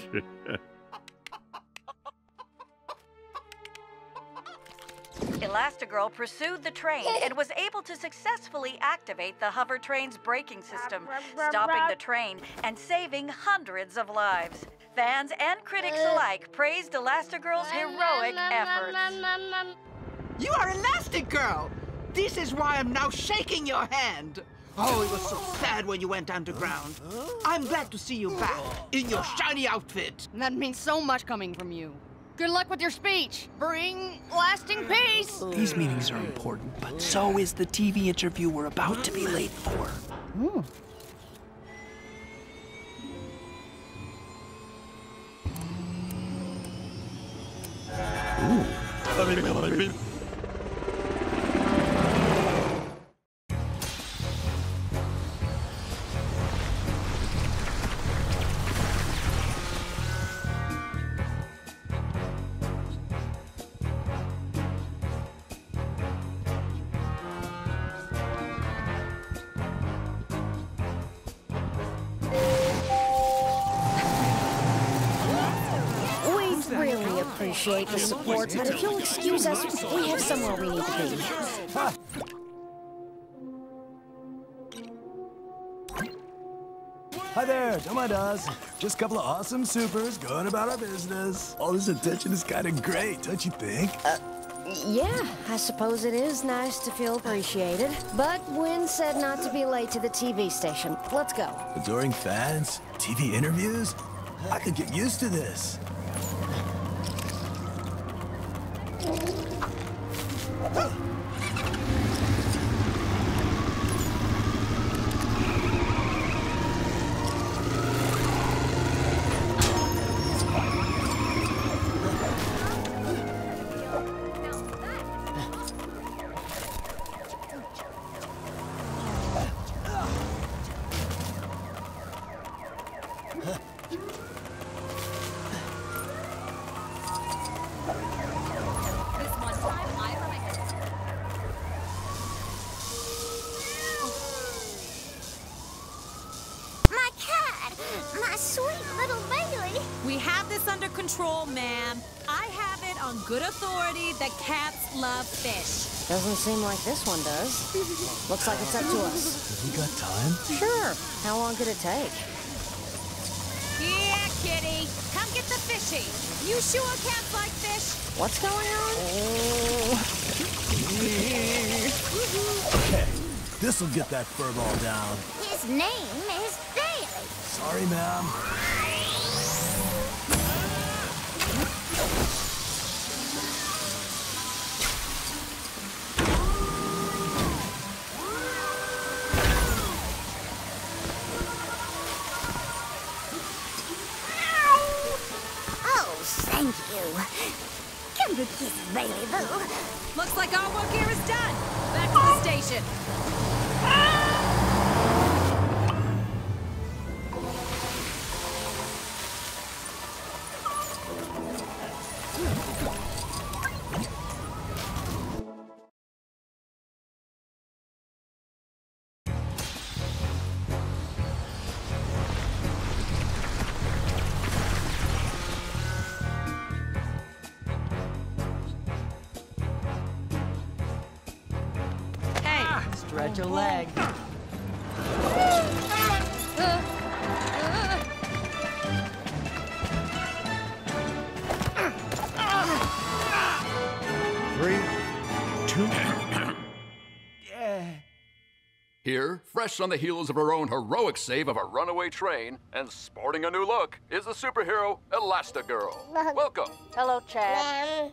Elastigirl pursued the train and was able to successfully activate the hover train's braking system, stopping the train and saving hundreds of lives. Fans and critics alike praised Elastigirl's heroic efforts. You are Elastigirl! This is why I'm now shaking your hand. Oh, it was so sad when you went underground. I'm glad to see you back in your shiny outfit. That means so much coming from you. Good luck with your speech. Bring lasting peace. These meetings are important, but so is the TV interview we're about to be late for. Ooh. Appreciate the support, but if you'll excuse us, we have somewhere we need to be. Hi there, don't mind us. Just a couple of awesome supers going about our business. All this attention is kind of great, don't you think? Yeah, I suppose it is nice to feel appreciated. But Wynn said not to be late to the TV station. Let's go. Adoring fans? TV interviews? I could get used to this. Control, ma'am. I have it on good authority that cats love fish. Doesn't seem like this one does. Looks like it's up to us. Have we got time? Sure. How long could it take? Yeah, kitty. Come get the fishy. You sure cats like fish? What's going on? Okay, this'll get that furball down. His name is Bailey. Sorry, ma'am. Thank you. Come to kiss Bailey, Boo. Looks like our work here is done. Back to the station. Stretch a leg. 3, 2. Yeah. Here, fresh on the heels of her own heroic save of a runaway train and sporting a new look, is the superhero Elastigirl. Welcome. Hello, Chad.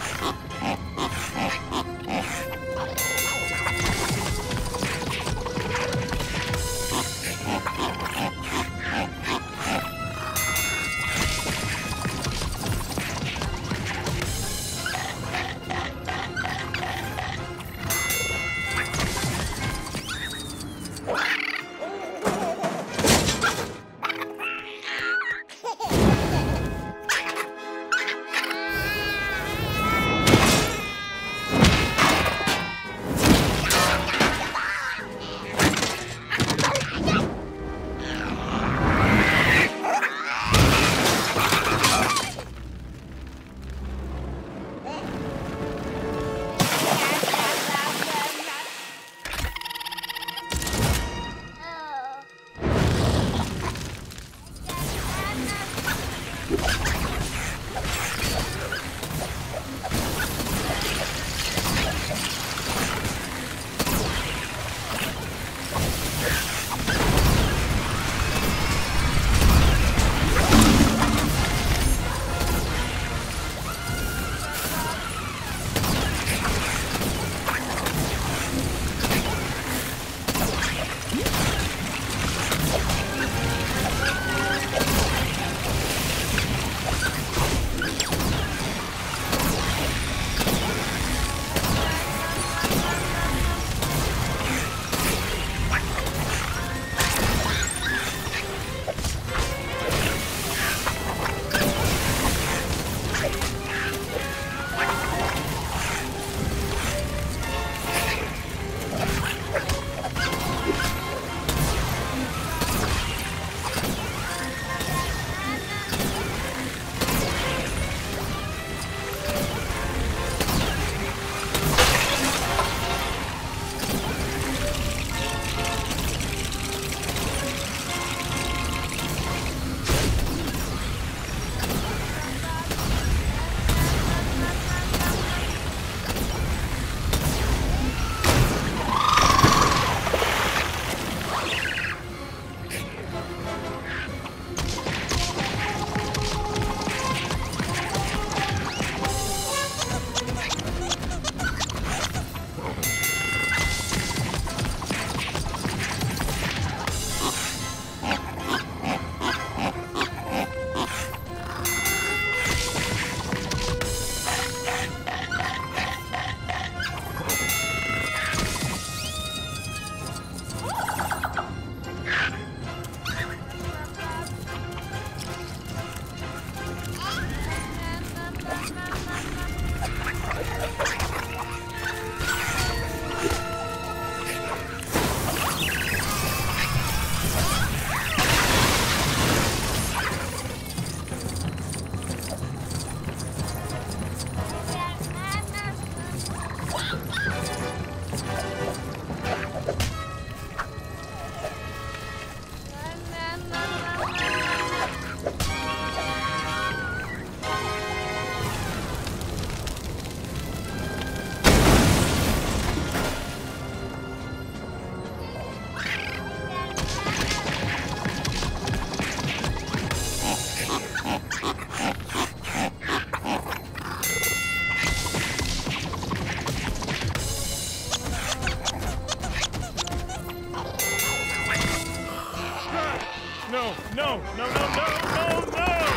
No, no, no, no, no, no!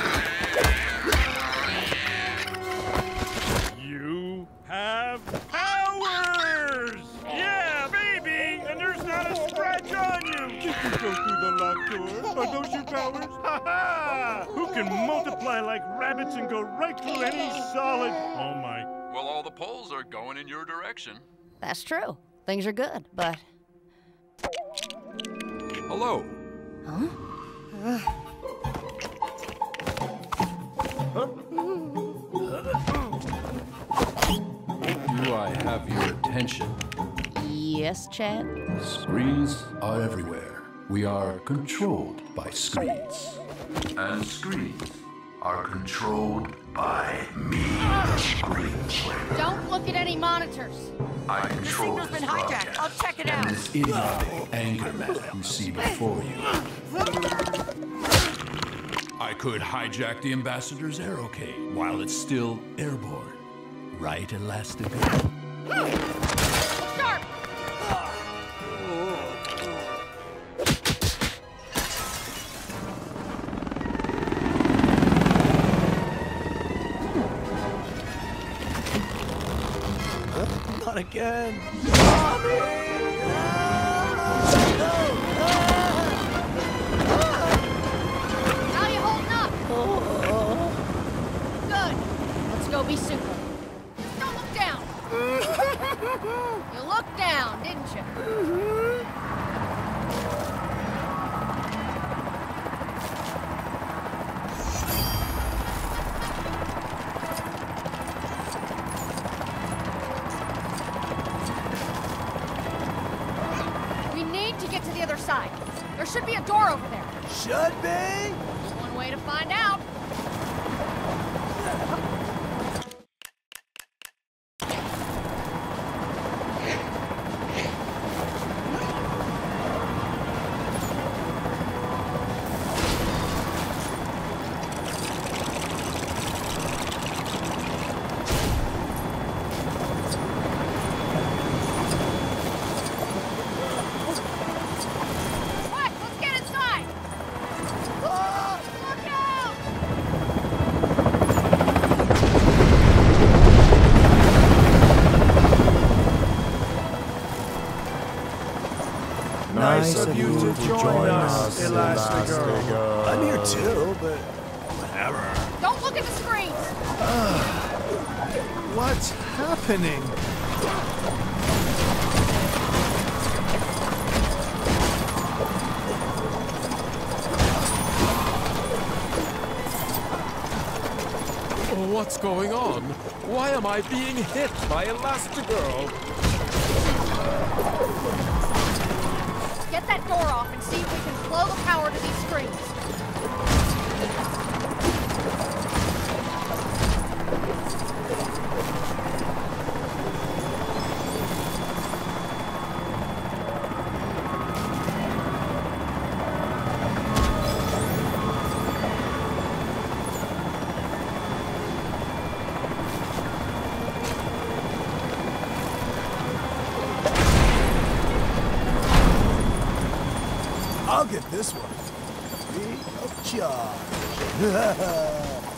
You have powers! Yeah, baby! And there's not a scratch on you! You can go through the locked door. Are those your powers? Ha-ha! Who can multiply like rabbits and go right through any solid... Oh, my. Well, all the polls are going in your direction. That's true. Things are good, but... Hello. Huh? Do I have your attention? Yes, Chad? Screens are everywhere. We are controlled by screens. And screens are controlled by me, the Screen Slayer. Don't look at any monitors. I control this broadcast. I'll check it out. And this idiotic anger man you see before you. I could hijack the Ambassador's aerocade while it's still airborne. Right, Elastigirl? Sharp! Not again. How you holding up? Good. Let's go be super. Don't look down. You looked down, didn't you? We need to get to the other side. There should be a door over there. Should be. One way to find out. Quick, let's get inside. Look out! Nice of you to join us, Elastigirl. I'm here too, but whatever. Don't look at the screens. What's happening? What's going on? Why am I being hit by Elastigirl? Get that door off and see if we can flow the power to these screens. I'll get this one. Free of charge.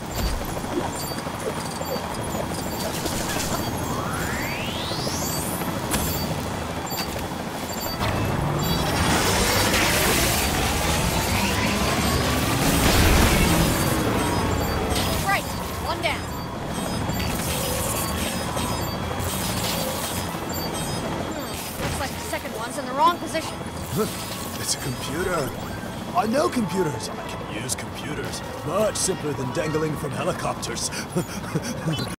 Right, one down. Looks like the second one's in the wrong position. It's a computer. I know computers. I can use computers. Much simpler than dangling from helicopters.